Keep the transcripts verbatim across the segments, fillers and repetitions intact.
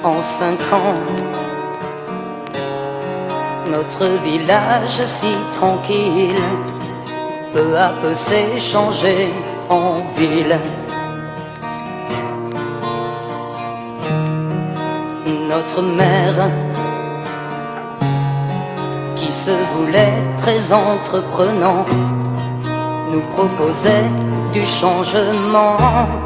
En cinq ans, notre village si tranquille peu à peu s'est changé en ville. Notre mère, qui se voulait très entreprenant, nous proposait du changement.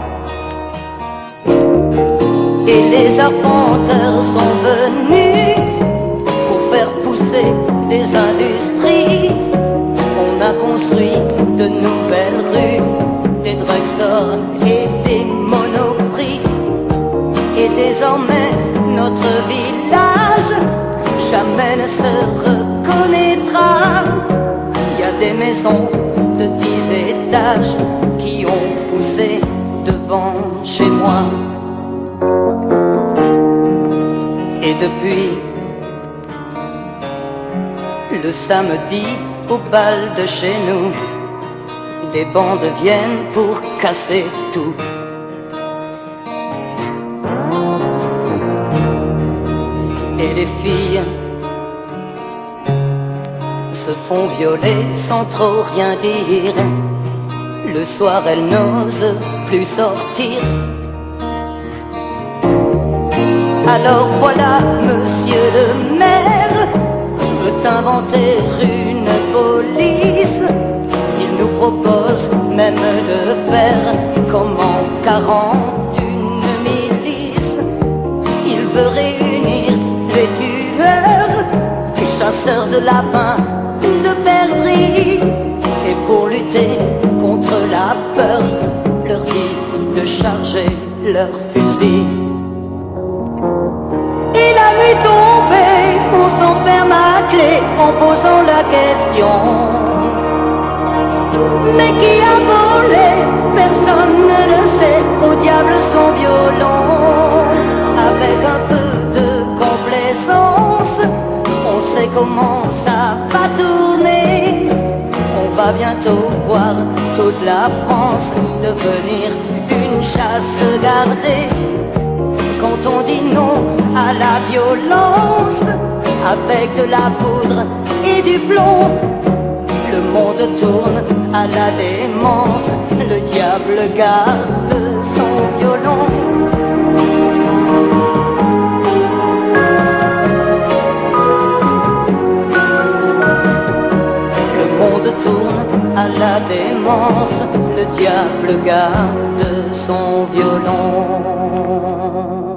Et les arpenteurs sont venus pour faire pousser des industries. On a construit de nouvelles rues, des drugstores et des monoprix. Et désormais notre village jamais ne se reconnaîtra. Il y a des maisons de dix étages qui ont poussé devant chez moi. Et depuis le samedi au bal de chez nous, des bandes viennent pour casser tout. Et les filles se font violer sans trop rien dire. Le soir elles n'osent plus sortir. Alors voilà, monsieur le maire veut inventer une police. Il nous propose même de faire comme en quarante une milice. Il veut réunir les tueurs, les chasseurs de lapins, de perdrix. Et pour lutter contre la peur, leur dit de charger leurs fusils. Et la nuit tombée, on s'enferme à clé en posant la question: mais qui a volé? Personne ne le sait. Au diable son violon. Avec un peu de complaisance, on sait comment ça va tourner. On va bientôt voir toute la France devenir une chasse gardée. Quand on dit non à la violence, avec de la poudre et du plomb, le monde tourne à la démence. Le diable garde son violon. Le monde tourne à la démence. Le diable garde son violon.